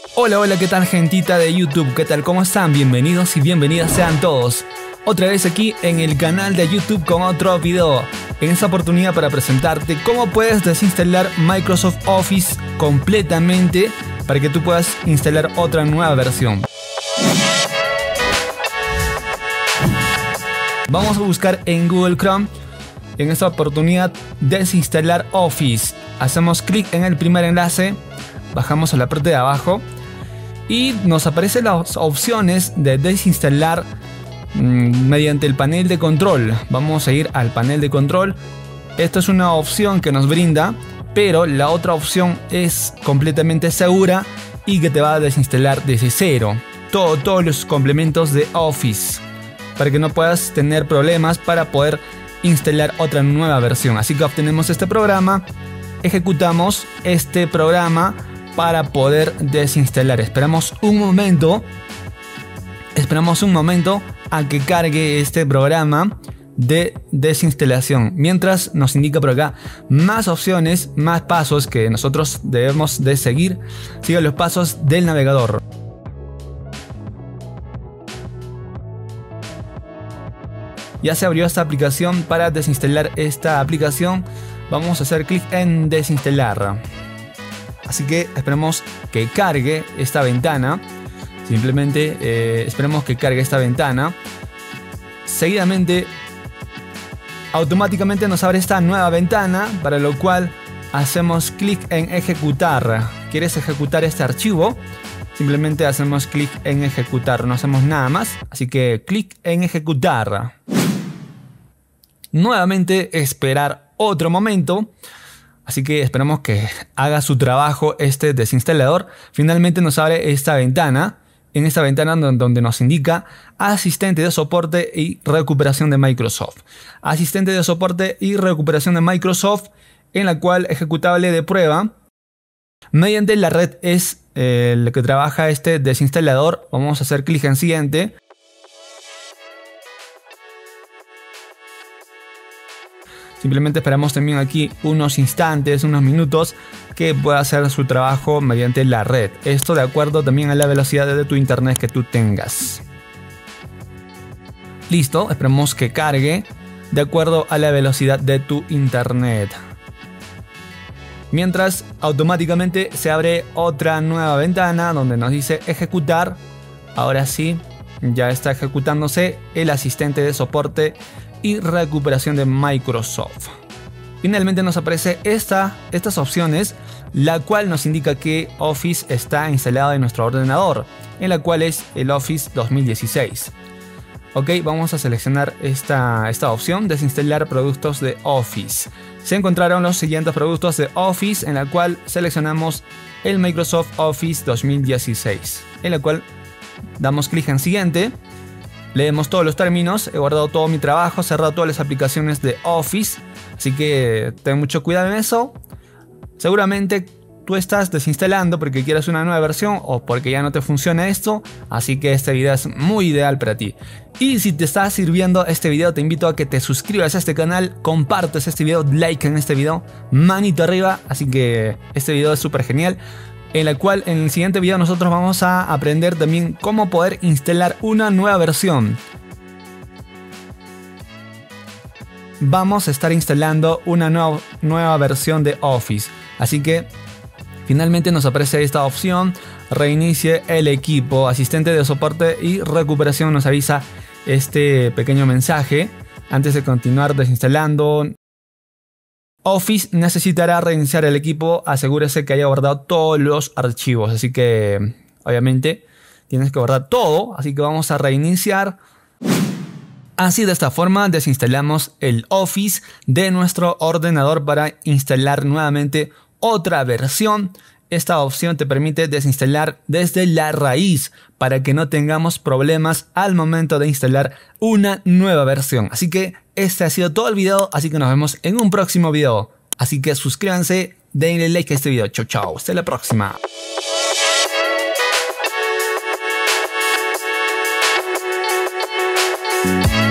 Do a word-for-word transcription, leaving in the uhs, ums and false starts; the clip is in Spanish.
Hola, hola, ¿qué tal gentita de YouTube? ¿Qué tal? ¿Cómo están? Bienvenidos y bienvenidas sean todos. Otra vez aquí en el canal de YouTube con otro video. En esta oportunidad para presentarte cómo puedes desinstalar Microsoft Office completamente para que tú puedas instalar otra nueva versión. Vamos a buscar en Google Chrome. En esta oportunidad desinstalar Office. Hacemos clic en el primer enlace. Bajamos a la parte de abajo. Y nos aparecen las opciones de desinstalar mmm, mediante el panel de control. Vamos a ir al panel de control. Esta es una opción que nos brinda, pero la otra opción es completamente segura y que te va a desinstalar desde cero todo, todos los complementos de Office, para que no puedas tener problemas para poder instalar otra nueva versión. Así que obtenemos este programa, ejecutamos este programa para poder desinstalar. Esperamos un momento. Esperamos un momento a que cargue este programa de desinstalación. Mientras nos indica por acá más opciones, más pasos que nosotros debemos de seguir. Sigue los pasos del navegador. Ya se abrió esta aplicación. Para desinstalar esta aplicación vamos a hacer clic en desinstalar. Así que esperemos que cargue esta ventana. Simplemente eh, esperemos que cargue esta ventana. Seguidamente, automáticamente nos abre esta nueva ventana, para lo cual hacemos clic en ejecutar. ¿Quieres ejecutar este archivo? Simplemente hacemos clic en ejecutar, no hacemos nada más. Así que clic en ejecutar. Nuevamente esperar otro momento. Así que esperamos que haga su trabajo este desinstalador. Finalmente nos abre esta ventana. En esta ventana donde nos indica asistente de soporte y recuperación de Microsoft. Asistente de soporte y recuperación de Microsoft, en la cual ejecutable de prueba. Mediante la red es eh, la que trabaja este desinstalador. Vamos a hacer clic en siguiente. Simplemente esperamos también aquí unos instantes, unos minutos, que pueda hacer su trabajo mediante la red. Esto de acuerdo también a la velocidad de tu internet que tú tengas. Listo, esperamos que cargue de acuerdo a la velocidad de tu internet. Mientras, automáticamente se abre otra nueva ventana donde nos dice ejecutar. Ahora sí, ya está ejecutándose el asistente de soporte y recuperación de Microsoft. Finalmente nos aparece esta, estas opciones, la cual nos indica que Office está instalado en nuestro ordenador, en la cual es el Office dos mil dieciséis. Ok, vamos a seleccionar esta, esta opción, desinstalar productos de Office. Se encontraron los siguientes productos de Office, en la cual seleccionamos el Microsoft Office dos mil dieciséis, en la cual damos clic en siguiente. Leemos todos los términos, he guardado todo mi trabajo, he cerrado todas las aplicaciones de Office, así que ten mucho cuidado en eso. Seguramente tú estás desinstalando porque quieres una nueva versión o porque ya no te funciona esto, así que este video es muy ideal para ti. Y si te está sirviendo este video, te invito a que te suscribas a este canal, compartas este video, like en este video, manito arriba, así que este video es súper genial. En la cual en el siguiente video nosotros vamos a aprender también cómo poder instalar una nueva versión. Vamos a estar instalando una nueva, nueva versión de Office. Así que finalmente nos aparece esta opción, reinicie el equipo, asistente de soporte y recuperación nos avisa este pequeño mensaje. Antes de continuar desinstalando, Office necesitará reiniciar el equipo, asegúrese que haya guardado todos los archivos, así que obviamente tienes que guardar todo, así que vamos a reiniciar. Así de esta forma desinstalamos el Office de nuestro ordenador para instalar nuevamente otra versión. Esta opción te permite desinstalar desde la raíz para que no tengamos problemas al momento de instalar una nueva versión. Así que este ha sido todo el video, así que nos vemos en un próximo video. Así que suscríbanse, denle like a este video. Chau chau, hasta la próxima. We'll be right back.